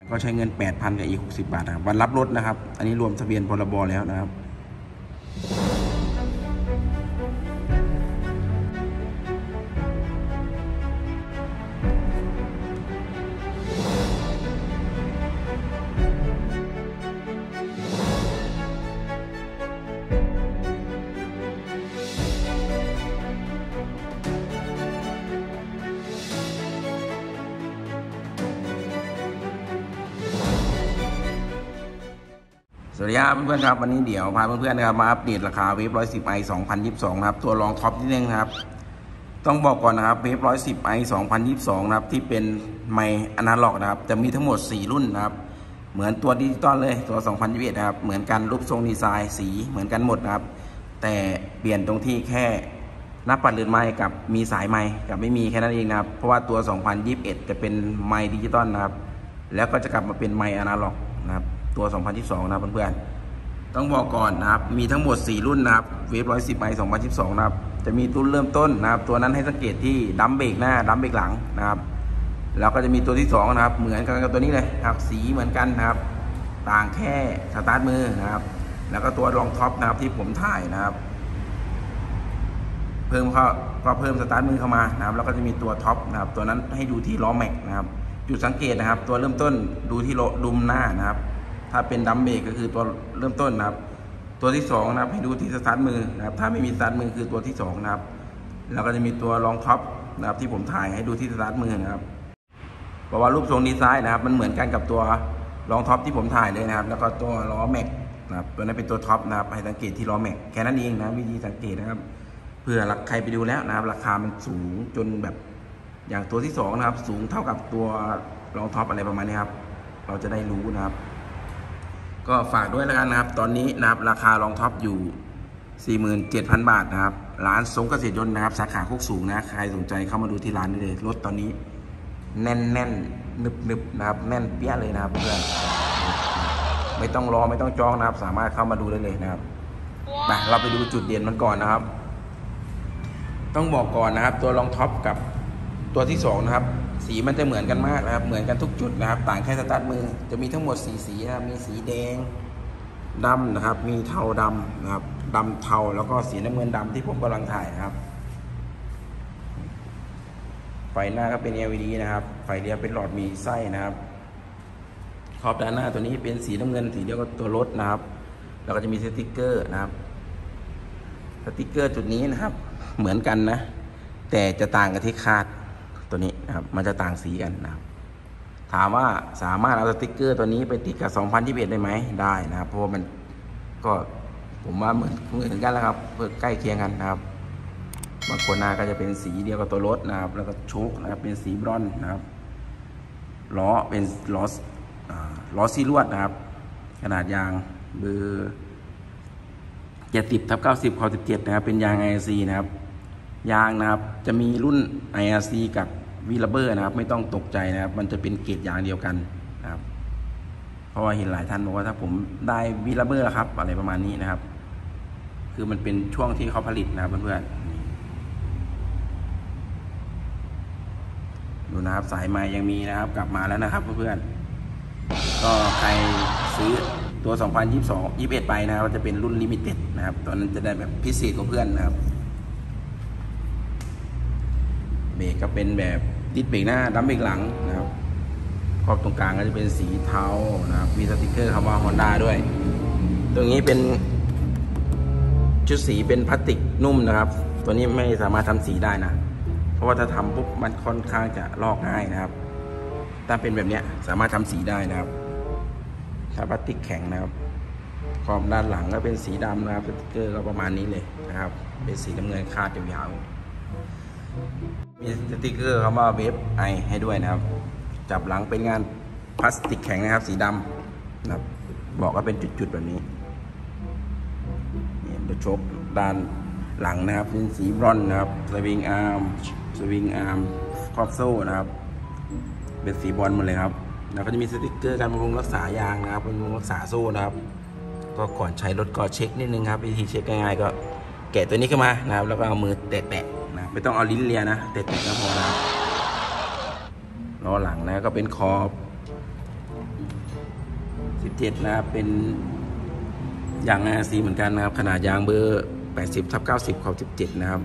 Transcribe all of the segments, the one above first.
ก็ใช้เงิน 8,000 กับอีก60 บาทนะครับวันรับรถนะครับอันนี้รวมทะเบียนพรบแล้วนะครับสวัสดีครับเพื่อนๆครับวันนี้เดี๋ยวพาเพื่อนๆนะครับมาอัปเดตราคาเวฟ 110i 2022นะครับตัวรองท็อปนิดนึงครับต้องบอกก่อนนะครับเวฟ 110i 2022นะครับที่เป็นไมค์อนาล็อกนะครับจะมีทั้งหมด4รุ่นนะครับเหมือนตัวดิจิตอลเลยตัว2021นะครับเหมือนกันรูปทรงดีไซน์สีเหมือนกันหมดนะครับแต่เปลี่ยนตรงที่แค่หน้าปัดเรือนไมค์กับมีสายไมค์กับไม่มีแค่นั้นเองนะครับเพราะว่าตัว2021จะเป็นไมค์ดิจิตอลนะครับแล้วก็จะกลับมาเป็นไมค์อนาล็อกนะครับตัว2022นะครับเพื่อนๆต้องบอกก่อนนะครับมีทั้งหมด4รุ่นนะครับเวฟ 110i 2022นะครับจะมีรุ่นเริ่มต้นนะครับตัวนั้นให้สังเกตที่ดัมเบรกหน้าดัมเบรกหลังนะครับแล้วก็จะมีตัวที่2นะครับเหมือนกันกับตัวนี้เลยครับสีเหมือนกันนะครับต่างแค่สตาร์ทมือนะครับแล้วก็ตัวรองท็อปนะครับที่ผมถ่ายนะครับเพิ่มสตาร์ทมือเข้ามานะครับแล้วก็จะมีตัวท็อปนะครับตัวนั้นให้ดูที่ล้อแม็กนะครับจุดสังเกตนะครับตัวเริ่มต้นดูที่ดุมหน้านะครับถ้าเป็นดัมเบรกก็คือตัวเริ่มต้นนะครับตัวที่2นะครับให้ดูที่สตาร์ทมือนะครับถ้าไม่มีสตาร์ทมือคือตัวที่2นะครับแล้วก็จะมีตัวรองท็อปนะครับที่ผมถ่ายให้ดูที่สตาร์ทมือนะครับเพราะว่ารูปทรงดีไซน์นะครับมันเหมือนกันกับตัวรองท็อปที่ผมถ่ายเลยนะครับแล้วก็ตัวล้อแม็กนะครับตัวนั้นเป็นตัวท็อปนะครับให้สังเกตที่ล้อแม็กแค่นั้นเองนะวิธีสังเกตนะครับเพื่อใครไปดูแล้วนะครับราคามันสูงจนแบบอย่างตัวที่2นะครับสูงเท่ากับตัวรองท็อปอะไรประมาณนี้ครับเราจะได้รู้นะครับก็ฝากด้วยแล้วกันนะครับตอนนี้นะครับราคารองท็อปอยู่ 47,000 บาทนะครับร้านทรงเกษตรยนต์นะครับสาขาโคกสูงนะใครสนใจเข้ามาดูที่ร้านได้เลยรถตอนนี้แน่นนึบนะครับแน่นเปี้ยเลยนะครับเพื่อนไม่ต้องรอไม่ต้องจองนะครับสามารถเข้ามาดูได้เลยนะครับเราไปดูจุดเด่นมันก่อนนะครับต้องบอกก่อนนะครับตัวรองท็อปกับตัวที่2นะครับสีมันจะเหมือนกันมากนะครับเหมือนกันทุกจุดนะครับต่างแค่สตาร์ทมือจะมีทั้งหมด4 สีนะครับมีสีแดงดำนะครับมีเทาดำนะครับดำเทาแล้วก็สีน้ำเงินดำที่ผมกำลังถ่ายนะครับไฟหน้าก็เป็น LED นะครับไฟเลี้ยวเป็นหลอดมีไส้นะครับขอบด้านหน้าตัวนี้เป็นสีน้ำเงินสีเดียวกับตัวรถนะครับแล้วก็จะมีสติ๊กเกอร์นะครับสติ๊กเกอร์จุดนี้นะครับเหมือนกันนะแต่จะต่างกันที่คาดตัวนี้นะครับมันจะต่างสีกันนะครับถามว่าสามารถเอาสติ๊กเกอร์ตัวนี้ไปติดกับ2021ได้ไหมได้นะครับเพราะมันก็ผมว่าเหมือนกันแล้วครับเพื่อใกล้เคียงกันนะครับบางคนหน้าก็จะเป็นสีเดียวกับตัวรถนะครับแล้วก็โชคนะครับเป็นสีบรอนซ์นะครับล้อเป็นล้อซีลวดนะครับขนาดยางเบอร์70/90/17นะครับเป็นยาง IRC นะครับยางนะครับจะมีรุ่น IRC กับวีลาเบอร์นะครับไม่ต้องตกใจนะครับมันจะเป็นเกรดยางเดียวกันนะครับเพราะว่าเห็นหลายท่านบอกว่าถ้าผมได้วีลาเบอร์ครับอะไรประมาณนี้นะครับคือมันเป็นช่วงที่เขาผลิตนะครับเพื่อนๆดูนะครับสายไม้ยังมีนะครับกลับมาแล้วนะครับเพื่อนๆก็ใครซื้อตัว2021ไปนะครับจะเป็นรุ่นลิมิเต็ดนะครับตอนนั้นจะได้แบบพิเศษกว่าเพื่อนนะครับเบรกก็เป็นแบบดิสเบรกหน้าดัมเบรกหลังนะครับขอบตรงกลางก็จะเป็นสีเทานะครับมีสติกเกอร์คำว่า Honda ด้วยตรงนี้เป็นชุดสีเป็นพลาสติกนุ่มนะครับตัวนี้ไม่สามารถทำสีได้นะเพราะว่าถ้าทำปุ๊บมันค่อนข้างจะลอกง่ายนะครับถ้าเป็นแบบนี้สามารถทำสีได้นะครับถ้าพลาสติกแข็งนะครับขอบด้านหลังก็เป็นสีดำนะครับสติกเกอร์ก็ประมาณนี้เลยนะครับเป็นสีน้ำเงินคาดยาวมีสติกเกอร์คำว่าเวฟไอให้ด้วยนะครับจับหลังเป็นงานพลาสติกแข็งนะครับสีดำนะครับบอกว่าเป็นจุดๆแบบนี้เดี๋ยวชกด้านหลังนะครับเป็นสีบรอนซ์นะครับสวิงอาร์มครอบโซ่นะครับเป็นสีบอลหมดเลยครับแล้วก็จะมีสติกเกอร์การบำรุงรักษายางนะครับบำรุงรักษาโซ่นะครับก็ก่อนใช้รถก็เช็คนิดนึงครับวิธีเช็คง่ายๆก็แกะตัวนี้ขึ้นมานะครับแล้วก็เอามือแตะๆนะไม่ต้องเอาลิ้นเลียนะแตะๆก็พอนะล้อหลังนะก็เป็นขอบ 17นะครับเป็นยางRCเหมือนกันนะครับขนาดยางเบอร์80/90ขอบ17นะครับ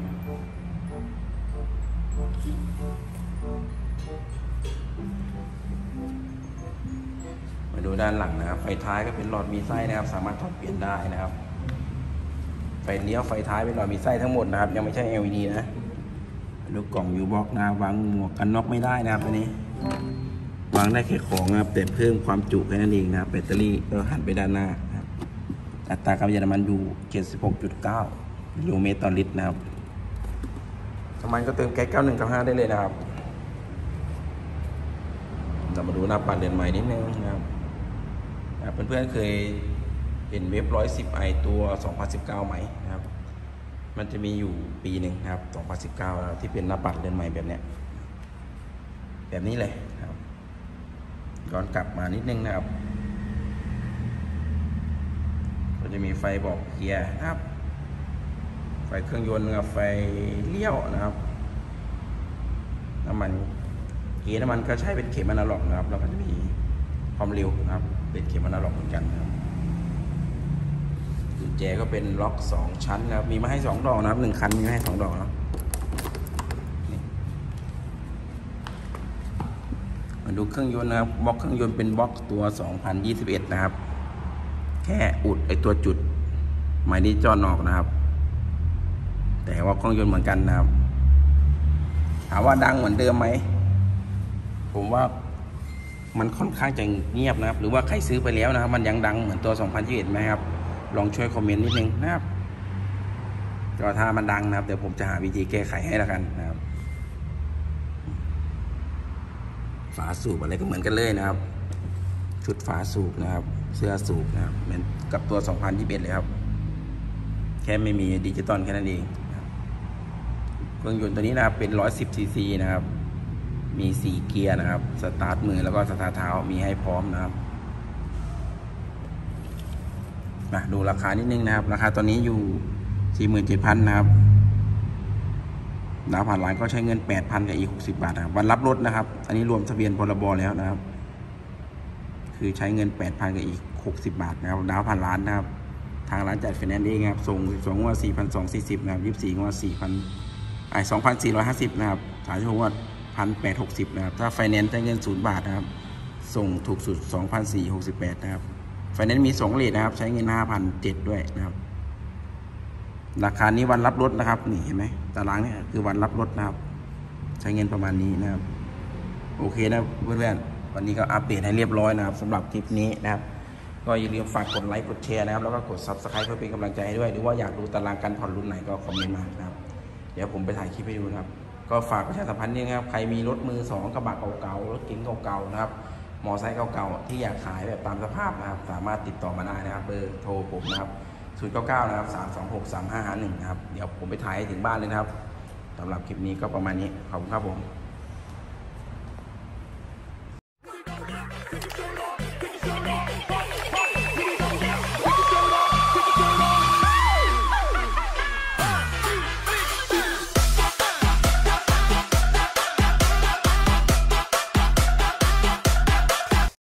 มาดูด้านหลังนะครับไฟท้ายก็เป็นหลอดมีไส้นะครับสามารถถอดเปลี่ยนได้นะครับไฟเลี้ยวไฟท้ายเป็นหลอดมีไส้ทั้งหมดนะครับยังไม่ใช่ LED นะดูกล่องยูบ็อกนะวางหมวกกันน็อกไม่ได้นะครับอันนี้วางได้แค่ของนะครับแต่เพิ่มความจุแค่นั้นเองนะครับแบตเตอรี่ก็หันไปด้านหน้านะครับอัตราการประหยัดน้ำมันอยู่ 76.9 กิโลเมตรต่อลิตรนะครับน้ำมันก็เติมแก๊ส 9195 ได้เลยนะครับเรามาดูหน้าปัดเรือนใหม่นิดนึงนะครับเพื่อนๆเคยเห็นเวฟ 110i ตัว 2019 ไหมนะครับมันจะมีอยู่ปีหนึ่งนะครับ 2019 นะครับที่เป็นหน้าปัดเรือนใหม่แบบเนี้ยแบบนี้เลยนะครับย้อนกลับมานิดนึงนะครับก็จะมีไฟบอกเกียร์นะครับไฟเครื่องยนต์กับไฟเลี้ยวนะครับน้ำมันเกียร์น้ำมันก็ใช้เป็นเข็มอนาล็อกนะครับแล้วก็จะมีความเร็วนะครับเป็นเข็มอนาล็อกเหมือนกันนะครับกุญแจก็เป็นล็อก2ชั้นนะครับมีมาให้2ดอกนะครับ1คันมีมาให้2ดอกนะมาดูเครื่องยนต์นะครับบล็อกเครื่องยนต์เป็นบล็อกตัว 2021 นะครับแค่อุดไอตัวจุดหมายนี้จอนอกนะครับแต่ว่าเครื่องยนต์เหมือนกันนะครับถามว่าดังเหมือนเดิมไหมผมว่ามันค่อนข้างจะเงียบนะครับหรือว่าใครซื้อไปแล้วนะครับมันยังดังเหมือนตัว 2021 ไหมครับลองช่วยคอมเมนต์นิดนึงนะครับก็ถ้ามันดังนะครับเดี๋ยวผมจะหาวิธีแก้ไขให้แล้วกันนะครับฝาสูบอะไรก็เหมือนกันเลยนะครับชุดฝาสูบนะครับเสื้อสูบนะครับเหมือนกับตัว 2021 เลยครับแค่ไม่มีดิจิตอลแค่นั้นเองเครื่องยนต์ตัวนี้นะครับเป็น 110 ซีซีนะครับมี4เกียร์นะครับสตาร์ทมือแล้วก็สตาร์ทเท้ามีให้พร้อมนะครับมาดูราคานิดนึงนะครับราคาตอนนี้อยู่ 47,000 นะครับดาวผ่านร้านก็ใช้เงิน 8,000 กับอีก60 บาทนะครับวันรับรถนะครับอันนี้รวมทะเบียนพรบแล้วนะครับคือใช้เงิน 8,000 กับอีก60 บาทนะครับดาวผ่านร้านนะครับทางร้านจัดไฟแนนซ์เองครับส่ง12 งวด 4,240 นะครับ24 งวด 2,450 นะครับ36 งวด 1,860 นะครับถ้าไฟแนนซ์ใช้เงิน0 บาทนะครับส่งถูกสุด 2,468 นะครับไฟแนนซ์มี2เลทนะครับใช้เงิน 5,700 ด้วยนะครับราคานี้วันรับรถนะครับนี่เห็นไหมตารางนี้คือวันรับรถนะครับใช้เงินประมาณนี้นะครับโอเคนะเพื่อนๆวันนี้ก็อัปเดตให้เรียบร้อยนะครับสำหรับคลิปนี้นะครับก็อย่าลืมฝากกดไลค์กดแชร์นะครับแล้วก็กด Subscribe เพื่อเป็นกำลังใจให้ด้วยหรือว่าอยากดูตารางการผ่อนรุ่นไหนก็คอมเมนต์มานะครับเดี๋ยวผมไปถ่ายคลิปให้ดูนะครับก็ฝากประชาสัมพันธ์นี่ครับใครมีรถมือ2กระบะเก่าๆรถเก๋งเก่าๆนะครับมอไซค์เก่าๆที่อยากขายแบบตามสภาพนะครับสามารถติดต่อมาได้นะครับเบอร์โทรผมนะครับ099 นะครับ 326 3551 นะครับเดี๋ยวผมไปถ่ายให้ถึงบ้านเลยนะครับสำหรับคลิปนี้ก็ประมาณนี้ขอบคุณครับผม